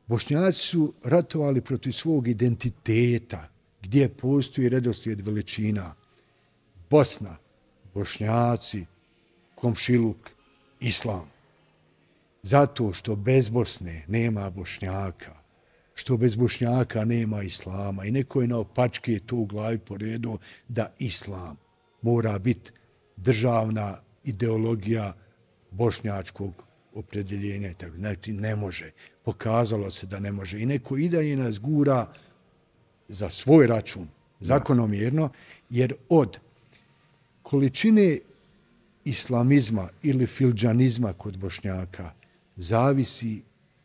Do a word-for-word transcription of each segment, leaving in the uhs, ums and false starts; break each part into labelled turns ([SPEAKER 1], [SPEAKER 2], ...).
[SPEAKER 1] Bošnjaci su ratovali protiv svog identiteta, gdje postoji redoslijed veličina. Bosna, Bošnjaci, komšiluk, islam. Zato što bez Bosne nema Bošnjaka, što bez Bošnjaka nema islama. I neko je naopačke to u glavi poredu da islam mora biti državna ideologija bošnjačkog opredjeljenja. Znači, ne može. Pokazalo se da ne može. I neko i dalje nas gura za svoj račun, zakonomjerno, jer od količine islamizma ili filđanizma kod Bošnjaka zavisi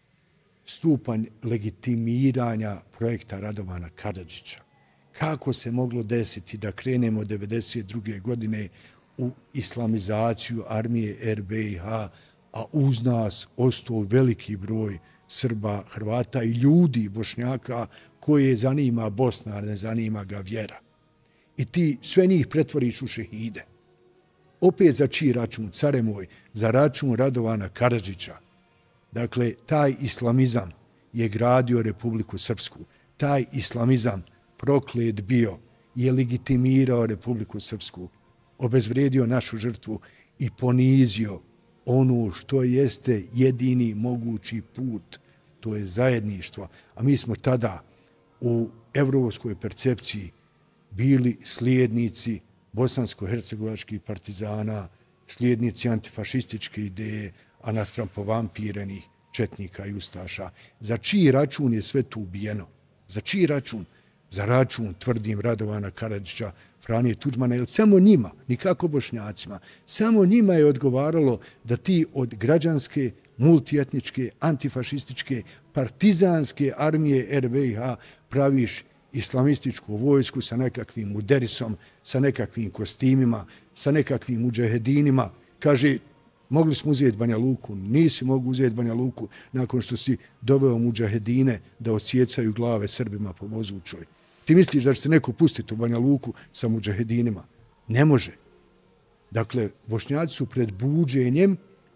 [SPEAKER 1] stupanj legitimiranja projekta Radovana Karadžića. Kako se moglo desiti da krenemo devedeset druge godine u islamizaciju armije er be i ha, a uz nas ostao veliki broj Srba, Hrvata i ljudi, Bošnjaka, koje zanima Bosna, ne zanima ga vjera. I ti sve njih pretvoriš u šehide. Opet za čiji račun, care moj, za račun Radovana Karadžića. Dakle, taj islamizam je gradio Republiku Srpsku. Taj islamizam, proklet bio, je legitimirao Republiku Srpsku, obezvredio našu žrtvu i ponizio ono što jeste jedini mogući put, to je zajedništvo. A mi smo tada u evropskoj percepciji bili slijednici bosansko-hercegovačkih partizana, slijednici antifašističke ideje, a naspram povampirenih četnika i ustaša. Za čiji račun je sve to ubijeno? Za čiji račun? Za račun, tvrdim, Radovana Karadžića, Franje Tuđmana, jer samo njima, nikako Bošnjacima, samo njima je odgovaralo da ti od građanske, multietničke, antifašističke, partizanske armije er be i ha praviš islamističku vojsku sa nekakvim muderisom, sa nekakvim kostimima, sa nekakvim mudžahedinima. Kaže, mogli smo uzeti Banja Luku, nisi mogu uzeti Banja Luku nakon što si doveo mudžahedine da odsjecaju glave Srbima po Vozučoj. Ti misliš da će se neko pustiti u Banja Luku sa mudžahedinima? Ne može. Dakle, Bošnjaci su pred buđenjem,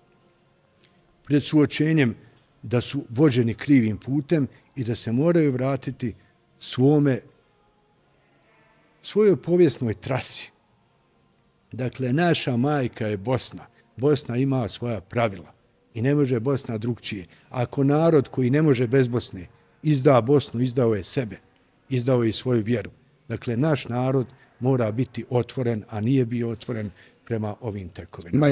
[SPEAKER 1] pred suočenjem da su vođeni krivim putem i da se moraju vratiti svome, svojoj povijesnoj trasi. Dakle, naša majka je Bosna. Bosna ima svoja pravila i ne može Bosna drugčije. Ako narod koji ne može bez Bosne izda Bosnu, izdao je sebe, izdao je i svoju vjeru. Dakle, naš narod mora biti otvoren, a nije bio otvoren prema ovim tekovinama.